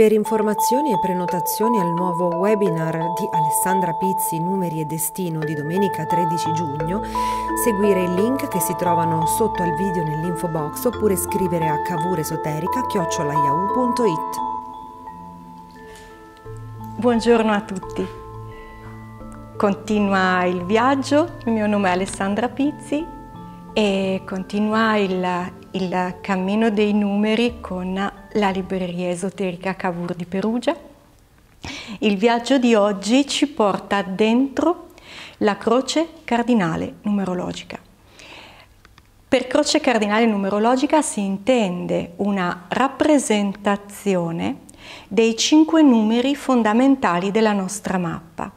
Per informazioni e prenotazioni al nuovo webinar di Alessandra Pizzi, Numeri e Destino di domenica 13 giugno, seguire i link che si trovano sotto al video nell'info box oppure scrivere a cavuresoterica@yahoo.it. Buongiorno a tutti. Continua il viaggio, il mio nome è Alessandra Pizzi e continua il cammino dei numeri con la libreria esoterica Cavour di Perugia. Il viaggio di oggi ci porta dentro la croce cardinale numerologica. Per croce cardinale numerologica si intende una rappresentazione dei 5 numeri fondamentali della nostra mappa.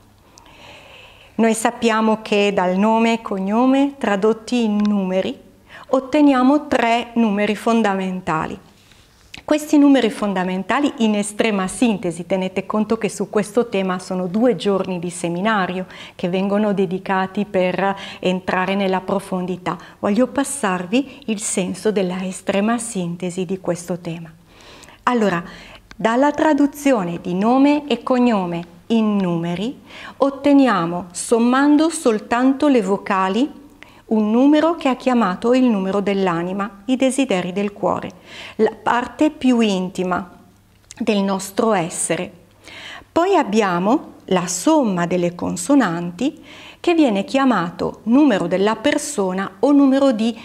Noi sappiamo che dal nome e cognome tradotti in numeri otteniamo 3 numeri fondamentali. Questi numeri fondamentali in estrema sintesi, tenete conto che su questo tema sono 2 giorni di seminario che vengono dedicati per entrare nella profondità. Voglio passarvi il senso della estrema sintesi di questo tema. Allora, dalla traduzione di nome e cognome in numeri otteniamo, sommando soltanto le vocali, un numero che ha chiamato il numero dell'anima, i desideri del cuore, la parte più intima del nostro essere. Poi abbiamo la somma delle consonanti che viene chiamato numero della persona o numero di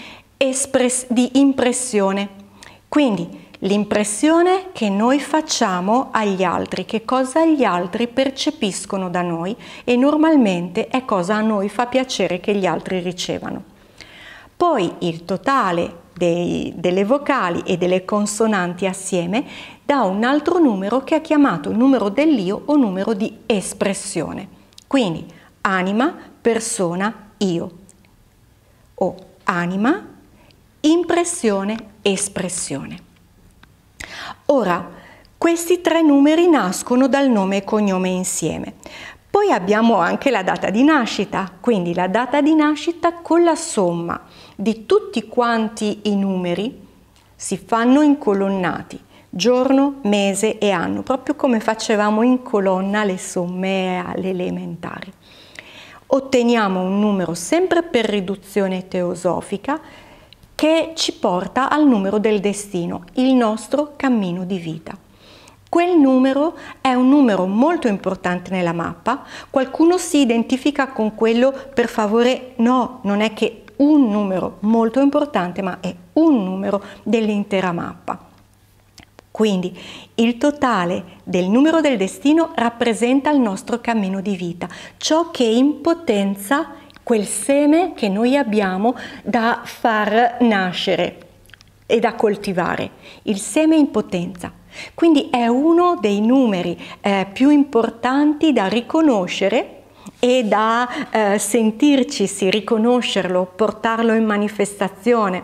impressione. Quindi l'impressione che noi facciamo agli altri, che cosa gli altri percepiscono da noi e normalmente è cosa a noi fa piacere che gli altri ricevano. Poi il totale delle vocali e delle consonanti assieme dà un altro numero che ha chiamato numero dell'io o numero di espressione. Quindi anima, persona, io. O anima, impressione, espressione. Ora, questi 3 numeri nascono dal nome e cognome insieme. Poi abbiamo anche la data di nascita, quindi la data di nascita con la somma di tutti quanti i numeri si fanno incolonnati, giorno, mese e anno, proprio come facevamo in colonna le somme alle elementari. Otteniamo un numero sempre per riduzione teosofica che ci porta al numero del destino, il nostro cammino di vita. Quel numero è un numero molto importante nella mappa. Qualcuno si identifica con quello, per favore, no, non è che un numero molto importante, ma è un numero dell'intera mappa. Quindi il totale del numero del destino rappresenta il nostro cammino di vita, ciò che in potenza quel seme che noi abbiamo da far nascere e da coltivare, il seme in potenza. Quindi è uno dei numeri più importanti da riconoscere e da sentirci riconoscerlo, portarlo in manifestazione.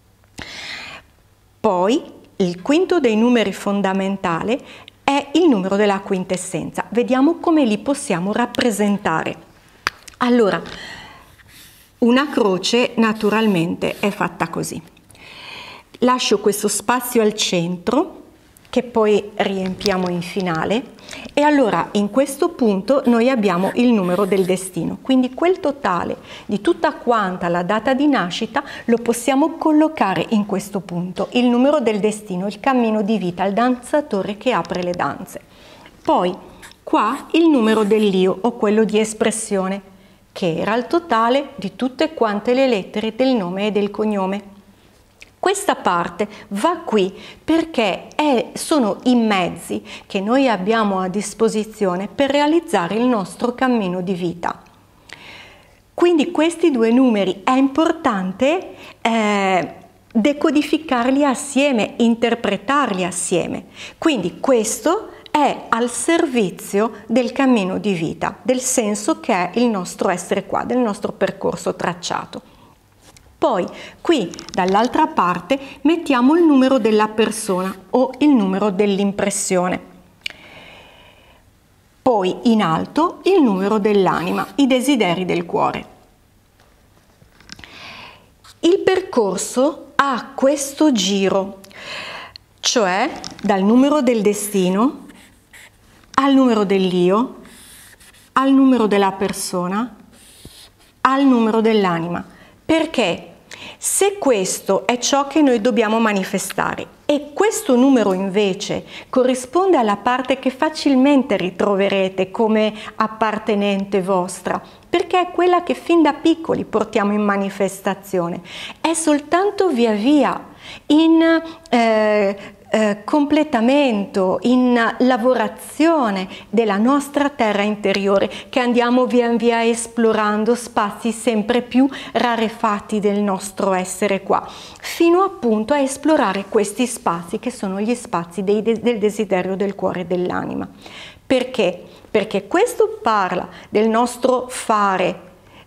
Poi il quinto dei numeri fondamentali è il numero della quintessenza. Vediamo come li possiamo rappresentare. Allora, una croce naturalmente è fatta così. Lascio questo spazio al centro che poi riempiamo in finale e allora in questo punto noi abbiamo il numero del destino, quindi quel totale di tutta quanta la data di nascita lo possiamo collocare in questo punto, il numero del destino, il cammino di vita, il danzatore che apre le danze. Poi qua il numero dell'io o quello di espressione, che era il totale di tutte quante le lettere del nome e del cognome. Questa parte va qui perché sono i mezzi che noi abbiamo a disposizione per realizzare il nostro cammino di vita. Quindi questi 2 numeri è importante decodificarli assieme, interpretarli assieme. Quindi questo è al servizio del cammino di vita, del senso che è il nostro essere qua, del nostro percorso tracciato. Poi qui dall'altra parte mettiamo il numero della persona o il numero dell'impressione. Poi in alto il numero dell'anima, i desideri del cuore. Il percorso ha questo giro, cioè dal numero del destino al numero dell'io, al numero della persona, al numero dell'anima. Perché? Se questo è ciò che noi dobbiamo manifestare e questo numero invece corrisponde alla parte che facilmente ritroverete come appartenente vostra, perché è quella che fin da piccoli portiamo in manifestazione, è soltanto via via in completamento, in lavorazione della nostra terra interiore che andiamo via via esplorando spazi sempre più rarefatti del nostro essere qua, fino appunto a esplorare questi spazi che sono gli spazi del desiderio del cuore e dell'anima. Perché? Perché questo parla del nostro fare,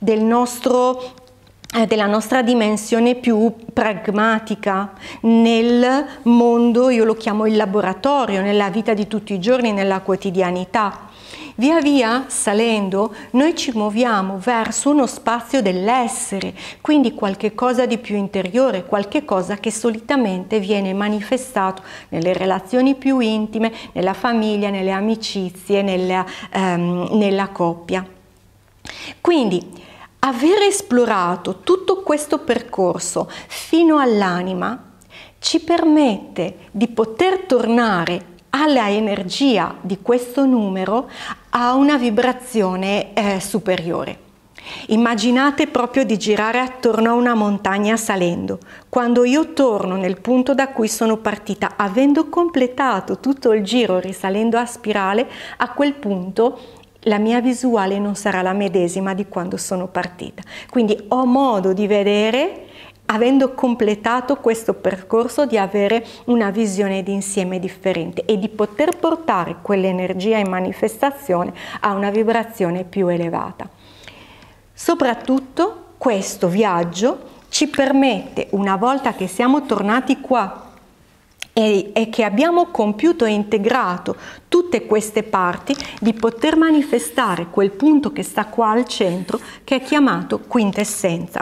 della nostra dimensione più pragmatica nel mondo, io lo chiamo il laboratorio, nella vita di tutti i giorni, nella quotidianità. Via via, salendo, noi ci muoviamo verso uno spazio dell'essere, quindi qualche cosa di più interiore, qualche cosa che solitamente viene manifestato nelle relazioni più intime, nella famiglia, nelle amicizie, nella coppia. Quindi, aver esplorato tutto questo percorso fino all'anima ci permette di poter tornare alla energia di questo numero a una vibrazione superiore. Immaginate proprio di girare attorno a una montagna salendo. Quando io torno nel punto da cui sono partita, avendo completato tutto il giro risalendo a spirale, a quel punto la mia visuale non sarà la medesima di quando sono partita. Quindi ho modo di vedere, avendo completato questo percorso, di avere una visione d'insieme differente e di poter portare quell'energia in manifestazione a una vibrazione più elevata. Soprattutto questo viaggio ci permette, una volta che siamo tornati qua e che abbiamo compiuto e integrato tutte queste parti, di poter manifestare quel punto che sta qua al centro, che è chiamato quintessenza.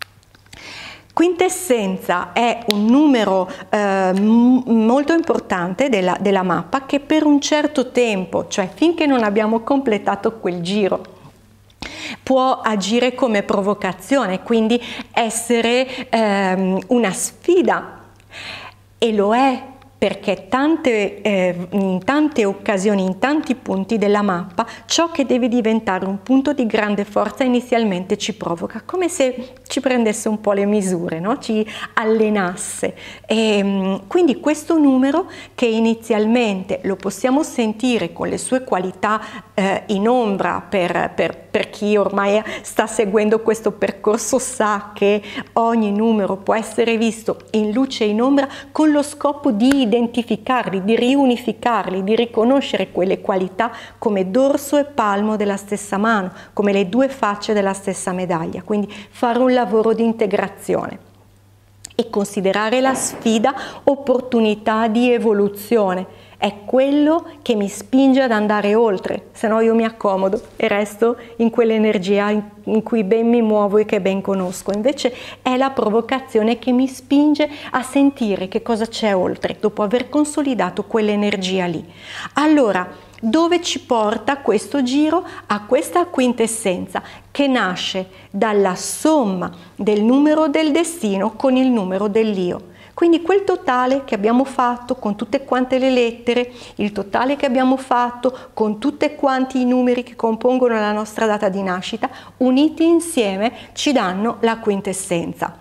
Quintessenza è un numero molto importante della mappa, che per un certo tempo, cioè finché non abbiamo completato quel giro, può agire come provocazione, quindi essere una sfida. E lo è perché in tante occasioni, in tanti punti della mappa, ciò che deve diventare un punto di grande forza inizialmente ci provoca, come se ci prendesse un po' le misure, no? Ci allenasse. E quindi questo numero, che inizialmente lo possiamo sentire con le sue qualità in ombra, per chi ormai sta seguendo questo percorso sa che ogni numero può essere visto in luce e in ombra con lo scopo di identificarli, di riunificarli, di riconoscere quelle qualità come dorso e palmo della stessa mano, come le due facce della stessa medaglia, quindi fare un lavoro di integrazione e considerare la sfida opportunità di evoluzione. È quello che mi spinge ad andare oltre, se no io mi accomodo e resto in quell'energia in cui ben mi muovo e che ben conosco. Invece è la provocazione che mi spinge a sentire che cosa c'è oltre, dopo aver consolidato quell'energia lì. Allora, dove ci porta questo giro? A questa quintessenza che nasce dalla somma del numero del destino con il numero dell'io. Quindi quel totale che abbiamo fatto con tutte quante le lettere, il totale che abbiamo fatto con tutti quanti i numeri che compongono la nostra data di nascita, uniti insieme ci danno la quintessenza.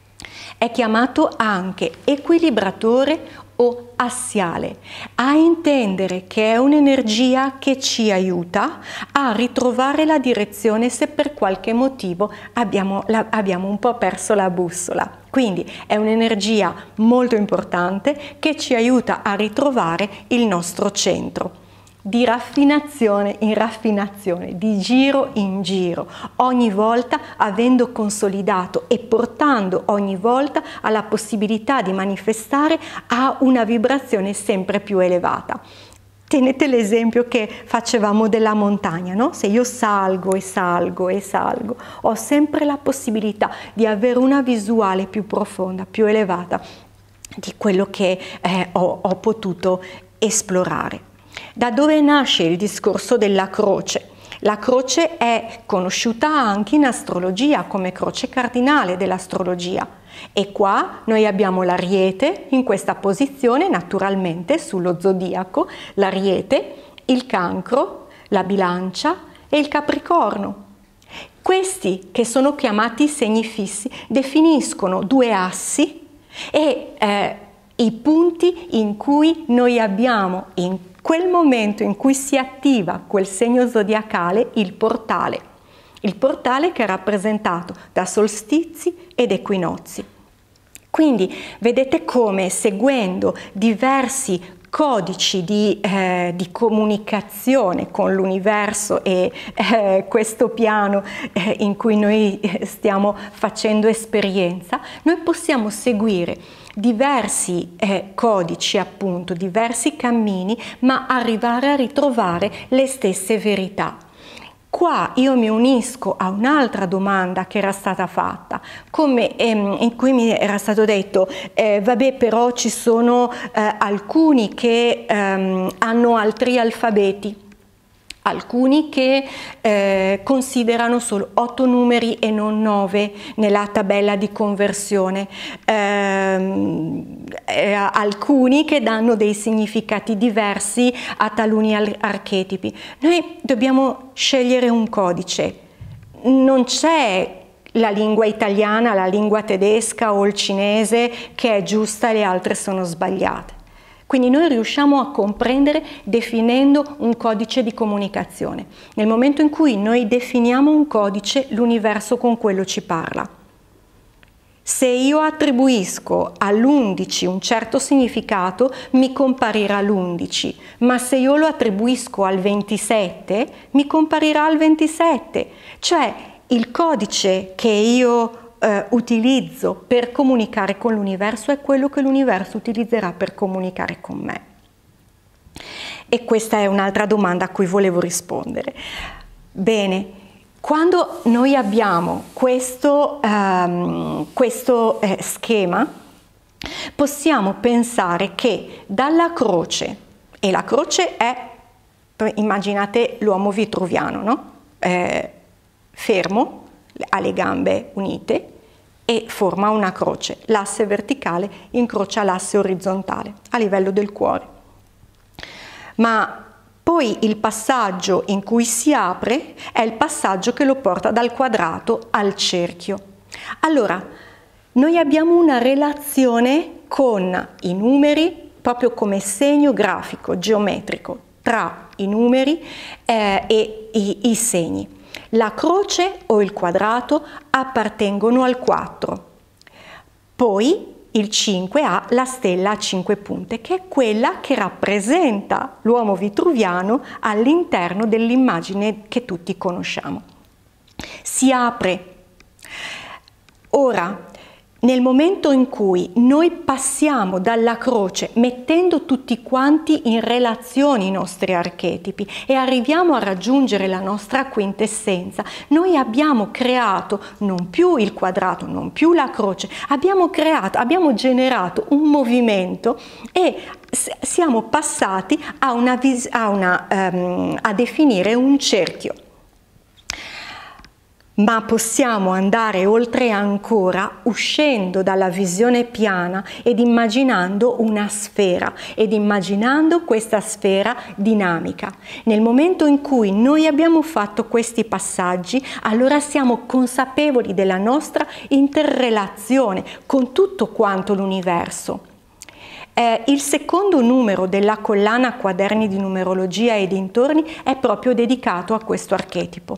È chiamato anche equilibratore o assiale, a intendere che è un'energia che ci aiuta a ritrovare la direzione se per qualche motivo abbiamo un po' perso la bussola. Quindi è un'energia molto importante che ci aiuta a ritrovare il nostro centro. Di raffinazione in raffinazione, di giro in giro, ogni volta avendo consolidato e portando ogni volta alla possibilità di manifestare a una vibrazione sempre più elevata. Tenete l'esempio che facevamo della montagna, no? Se io salgo e salgo e salgo, ho sempre la possibilità di avere una visuale più profonda, più elevata di quello che ho potuto esplorare. Da dove nasce il discorso della croce? La croce è conosciuta anche in astrologia come croce cardinale dell'astrologia. E qua noi abbiamo l'Ariete in questa posizione, naturalmente sullo zodiaco, l'Ariete, il Cancro, la Bilancia e il Capricorno. Questi, che sono chiamati segni fissi, definiscono due assi e i punti in cui noi abbiamo in quel momento in cui si attiva quel segno zodiacale il portale che è rappresentato da solstizi ed equinozi. Quindi vedete come, seguendo diversi codici di comunicazione con l'universo e questo piano in cui noi stiamo facendo esperienza, noi possiamo seguire diversi codici, appunto, diversi cammini, ma arrivare a ritrovare le stesse verità. Qua io mi unisco a un'altra domanda che era stata fatta, in cui mi era stato detto, vabbè, però ci sono alcuni che hanno altri alfabeti, alcuni che considerano solo 8 numeri e non 9 nella tabella di conversione, alcuni che danno dei significati diversi a taluni archetipi. Noi dobbiamo scegliere un codice, non c'è la lingua italiana, la lingua tedesca o il cinese che è giusta e le altre sono sbagliate. Quindi noi riusciamo a comprendere definendo un codice di comunicazione. Nel momento in cui noi definiamo un codice, l'universo con quello ci parla. Se io attribuisco all'11 un certo significato, mi comparirà l'11, ma se io lo attribuisco al 27, mi comparirà al 27. Cioè il codice che io utilizzo per comunicare con l'universo è quello che l'universo utilizzerà per comunicare con me. E questa è un'altra domanda a cui volevo rispondere. Bene, quando noi abbiamo questo schema, possiamo pensare che dalla croce, e la croce è, immaginate l'uomo vitruviano, no? Fermo, ha le gambe unite e forma una croce. L'asse verticale incrocia l'asse orizzontale a livello del cuore. Ma poi il passaggio in cui si apre è il passaggio che lo porta dal quadrato al cerchio. Allora, noi abbiamo una relazione con i numeri proprio come segno grafico, geometrico, tra i numeri e i segni. La croce o il quadrato appartengono al 4, poi il 5 ha la stella a 5 punte, che è quella che rappresenta l'uomo vitruviano all'interno dell'immagine che tutti conosciamo. Si apre. Ora, nel momento in cui noi passiamo dalla croce mettendo tutti quanti in relazione i nostri archetipi e arriviamo a raggiungere la nostra quintessenza, noi abbiamo creato non più il quadrato, non più la croce, abbiamo generato un movimento e siamo passati a definire un cerchio. Ma possiamo andare oltre ancora uscendo dalla visione piana ed immaginando una sfera ed immaginando questa sfera dinamica. Nel momento in cui noi abbiamo fatto questi passaggi, allora siamo consapevoli della nostra interrelazione con tutto quanto l'universo. Il secondo numero della collana Quaderni di numerologia e dintorni è proprio dedicato a questo archetipo,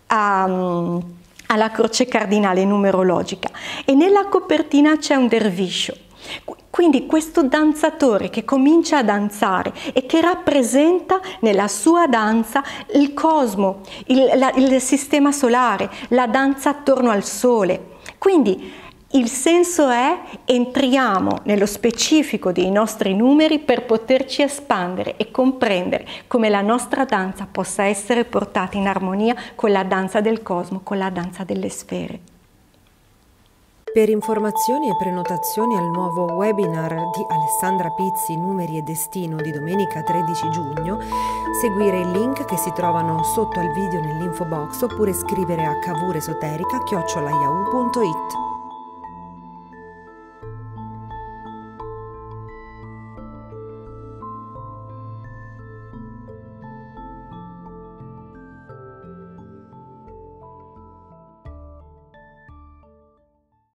alla croce cardinale numerologica, e nella copertina c'è un derviscio. Quindi questo danzatore che comincia a danzare e che rappresenta nella sua danza il cosmo, il sistema solare, la danza attorno al sole. Quindi il senso è: entriamo nello specifico dei nostri numeri per poterci espandere e comprendere come la nostra danza possa essere portata in armonia con la danza del cosmo, con la danza delle sfere. Per informazioni e prenotazioni al nuovo webinar di Alessandra Pizzi, Numeri e Destino di domenica 13 giugno, seguire i link che si trovano sotto al video nell'info box oppure scrivere a cavuresoterica@yahoo.it.